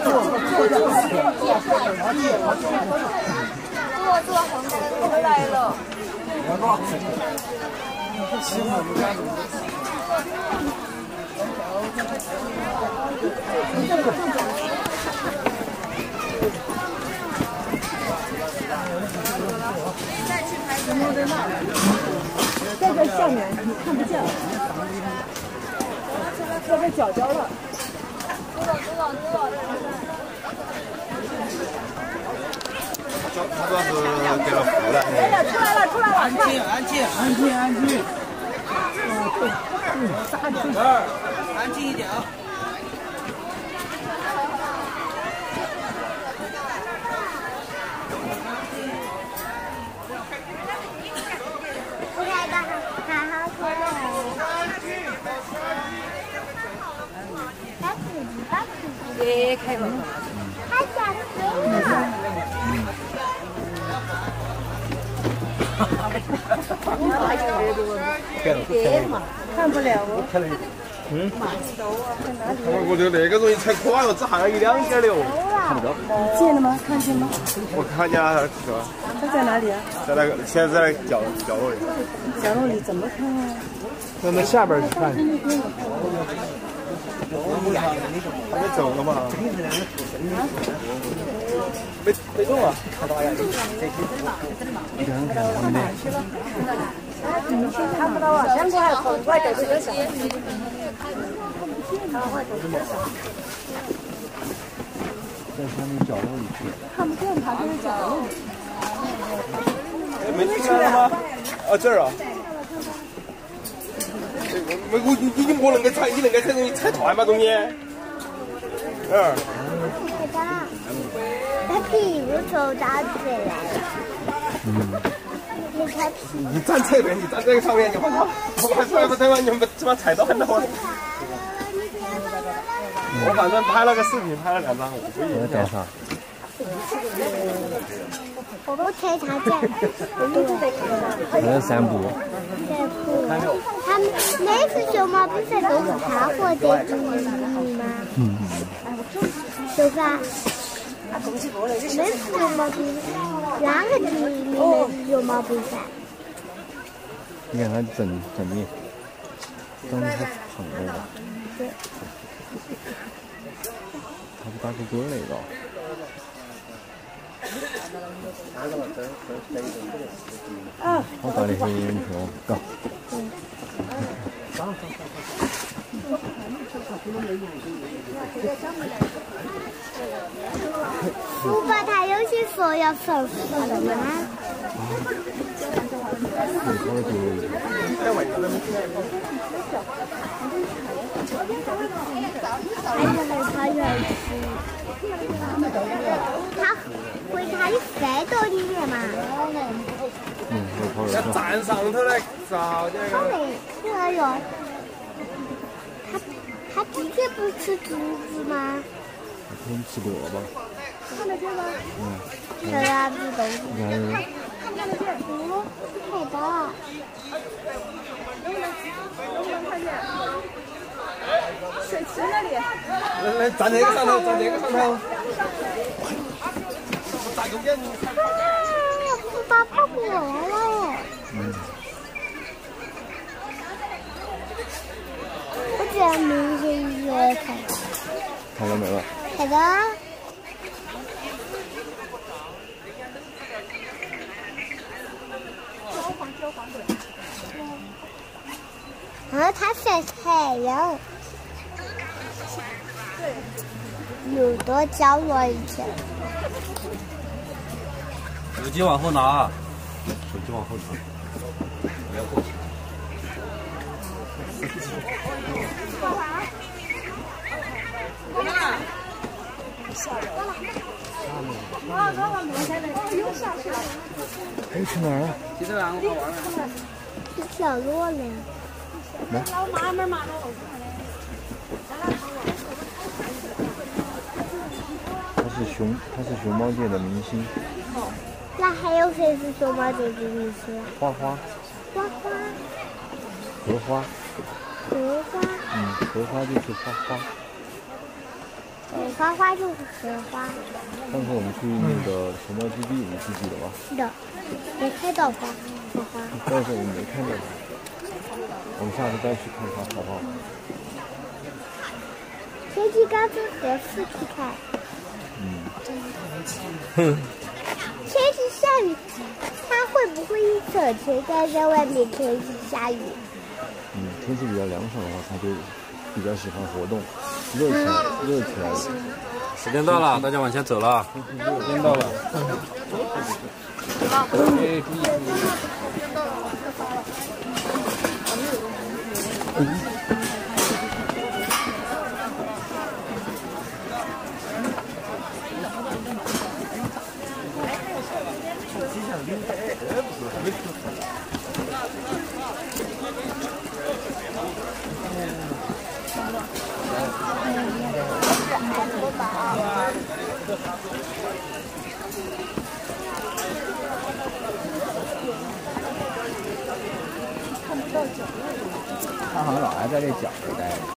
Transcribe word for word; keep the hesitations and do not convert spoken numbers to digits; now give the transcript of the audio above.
坐，回来了。 在这下面你看不见了，在这角角了。 知道知道知道。 他主要是给了服了。 哎呀，出来了出来了！ 安静安静安静安静。 嗯，啥的？ 安静一点啊。 也开了。 他想死了。 别嘛，看不了哦。 嗯。我我觉得那个容易踩垮了，只还有一两点的哦。看不到。 见了吗？看见吗？ 我看见了，是吧？ 他在哪里啊？ 在那个，现在在那个角角落里。 角落里怎么看啊？ 那那下边去看。没走了吗？没没动啊？看到呀？你看看他们的。 看不到啊，全部还跑外头这个小。 在下面角落里去。 看不见他这个角落里。 没出来了吗？啊，这儿啊。没我你你我能够踩，你能够踩容易踩断吗？中间。嗯。 他屁股抽打嘴来了。 嗯。 你看屁。 你站这边，你站这个上面，你我操！我还踩不踩完？你们他妈踩到很多。我反正拍了个视频，拍了两张，我不影响他。 我踩他在， 还在散步。 在哭。他们每次熊猫比赛都是他获得第一吗？ 嗯。 对吧？每次熊猫比赛，两个第一名的熊猫比赛。 你看他整整面，当时他胖了吧？ 对。 他是大哥哥那个。 啊， 好大的黑眼球，高。 不爸，他有些说要手术了吗？还是很讨厌吃。他会他的肺到里面嘛？ 嗯，要站上头来照这个。哎呦，他他今天不吃竹子吗？ 他天吃萝卜。 看得见吗？ 嗯。 看哪只东西？ 看看得见。哦，太大了。 能不能能不能看见？水池那里。 来来，站这个上头，站这个上头。站中间。 不把跑过来了。 嗯。 我这样明显也看到。 看到没有？ 看到。啊，它晒太阳。有多角落一片。 手机往后拿，手机往后拿，不要过去。 哎，去哪儿啊？ 去这边，我玩玩。 去角落呢。 来。他是熊，他是熊猫界的明星。 那还有谁是熊猫界的明星？ 花花。 花花。 荷花。 荷花。 嗯，荷花就是花花。 嗯，花花就是荷花。 上次我们去那个熊猫基地，你记记得吗？ 是的，没看到花荷花。 但是我们没看到它。我们下次再去看它好不好？ 天气刚正合适去看。 嗯。 天气下雨，它会不会一整天待在外面？天气下雨。 嗯，天气比较凉爽的话，它就比较喜欢活动，热起来，热起来了。 时间到了，大家往前走了。 时间到了。哎，注意注意。他好像老爱在这角这待着。